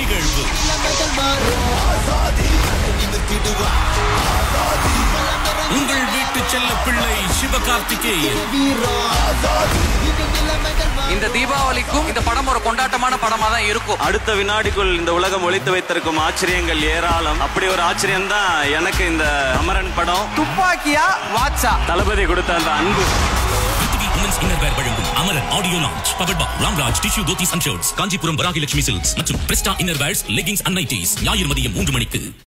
நிகழ்வு. உங்கள் வீட்டு செல்ல பிள்ளை சிவகார்த்திகேயன் இந்த தீபாவளிக்கும் இந்த படம் ஒரு கொண்டாட்டமான படமா தான் இருக்கும். அடுத்த வினாடிக்குள் இந்த உலகம் ஒழித்து வைத்திருக்கும் ஆச்சரியங்கள் ஏராளம். அப்படி ஒரு ஆச்சரியம் தான் எனக்கு இந்த அமரன் படம். துப்பாக்கியா வாட்சா தளபதி கொடுத்த அந்த அன்பு. வழங்கும் Amaran audio launch powered by Ramraj tissue dhotis and shirts, Kanchipuram Varahi Lakshmi silks மற்றும் Presta innerwears leggings and nighties. ஞாயிறு மதியம் 3 மணிக்கு.